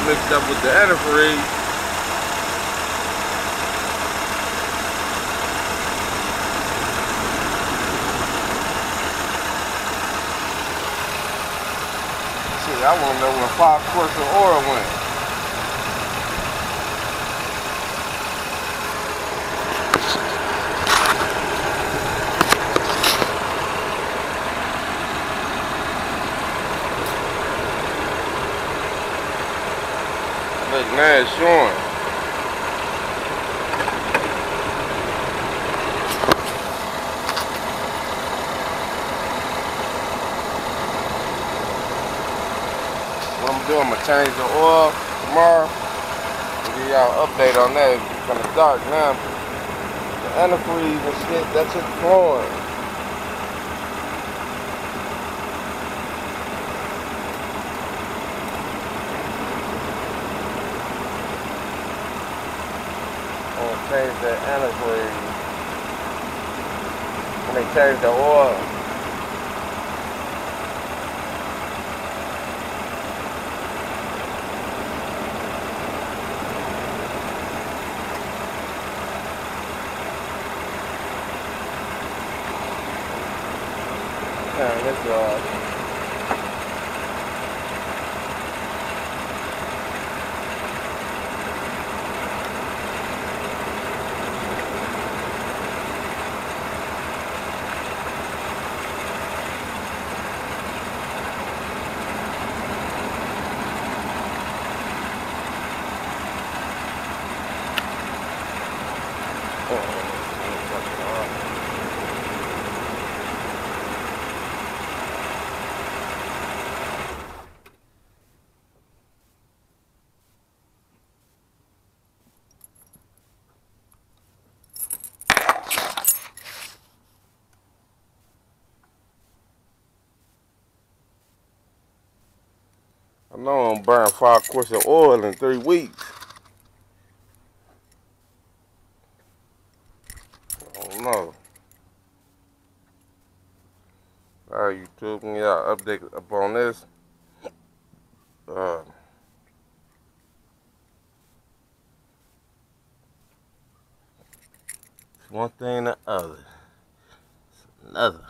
mixed up with the antifreeze. Shit, I want to know where 5 quarts of oil went. Look, now it's showing. What I'm doing, I'm gonna change the oil tomorrow and give y'all an update on that. It's kind of dark now. The antifreeze and shit, that shit's flowing. I'm gonna change the antifreeze when they change the oil. Turn this off. I know I'm burning 5 quarts of oil in 3 weeks. I don't know. Alright, YouTube, me out update up on this. One thing or the other. It's another.